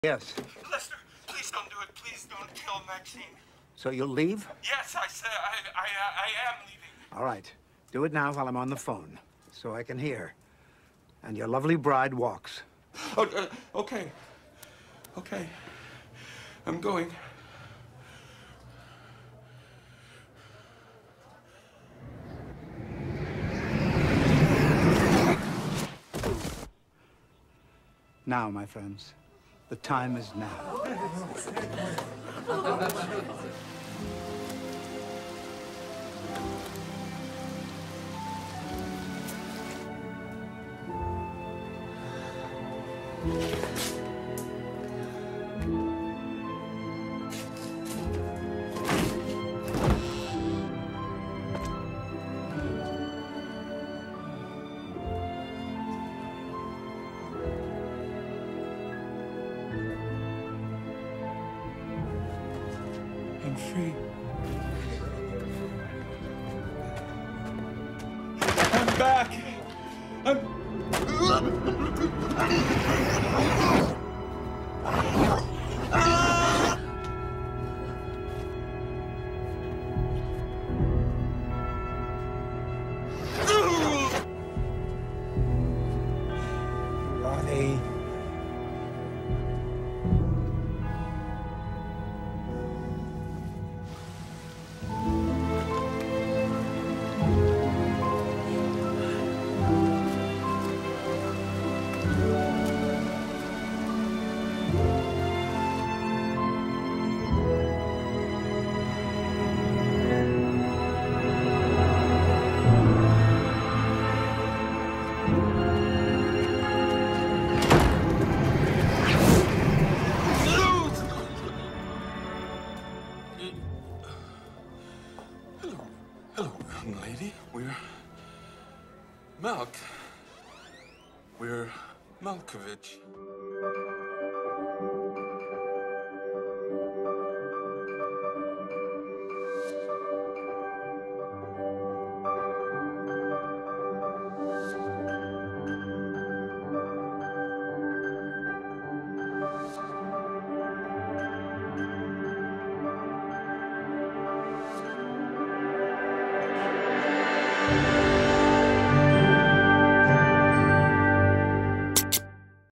Yes. Lester, please don't do it. Please don't kill Maxine. So you'll leave? Yes, I said I am leaving. All right. Do it now while I'm on the phone, so I can hear. And your lovely bride walks. Oh, okay. Okay. I'm going. Now, my friends, the time is now. I'm free. I'm back. Ronnie. Hello, young lady. We're Malkovich.